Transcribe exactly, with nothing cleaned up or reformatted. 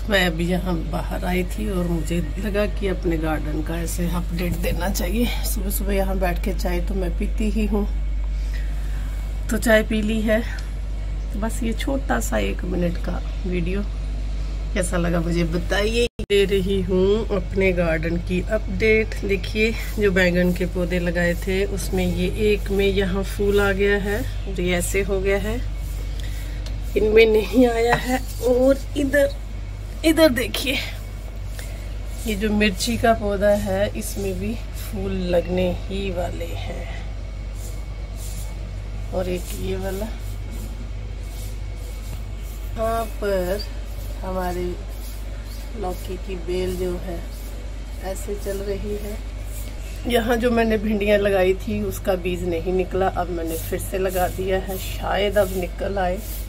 मैं अभी यहाँ बाहर आई थी और मुझे लगा कि अपने गार्डन का ऐसे अपडेट देना चाहिए। सुबह सुबह यहाँ बैठ के चाय तो मैं पीती ही हूँ, तो चाय पी ली है। बस ये छोटा सा एक मिनट का वीडियो कैसा लगा मुझे बताइए। दे रही हूँ अपने गार्डन की अपडेट। देखिए जो बैंगन के पौधे लगाए थे उसमें ये एक में यहाँ फूल आ गया है और ये ऐसे हो गया है, इनमें नहीं आया है। और इधर इधर देखिए ये जो मिर्ची का पौधा है इसमें भी फूल लगने ही वाले हैं। और एक ये वाला यहाँ पर हमारी लौकी की बेल जो है ऐसे चल रही है। यहाँ जो मैंने भिंडियाँ लगाई थी उसका बीज नहीं निकला, अब मैंने फिर से लगा दिया है, शायद अब निकल आए।